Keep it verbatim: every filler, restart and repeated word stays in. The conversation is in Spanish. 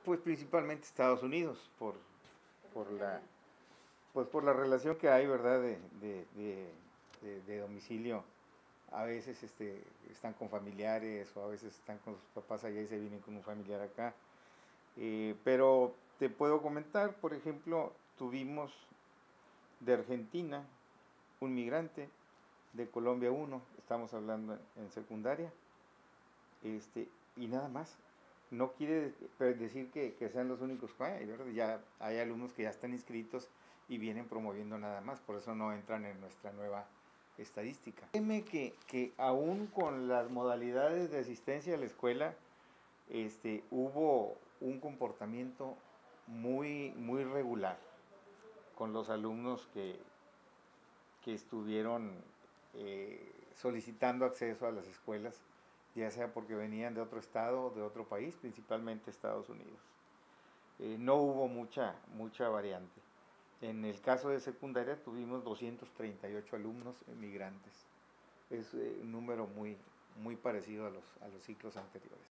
Pues principalmente Estados Unidos, por, por la pues por la relación que hay, ¿verdad? De, de, de, de, de domicilio. A veces este, están con familiares o a veces están con sus papás allá y se vienen con un familiar acá. Eh, pero te puedo comentar, por ejemplo, tuvimos de Argentina un migrante, de Colombia uno, estamos hablando en secundaria, este, y nada más. No quiere decir que, que sean los únicos que hay, ¿verdad? Ya hay alumnos que ya están inscritos y vienen promoviendo nada más, por eso no entran en nuestra nueva estadística. Créeme que, que aún con las modalidades de asistencia a la escuela, este, hubo un comportamiento muy, muy regular con los alumnos que, que estuvieron eh, solicitando acceso a las escuelas, ya sea porque venían de otro estado o de otro país, principalmente Estados Unidos. Eh, no hubo mucha, mucha variante. En el caso de secundaria tuvimos doscientos treinta y ocho alumnos emigrantes. Es eh, un número muy, muy parecido a los, a los ciclos anteriores.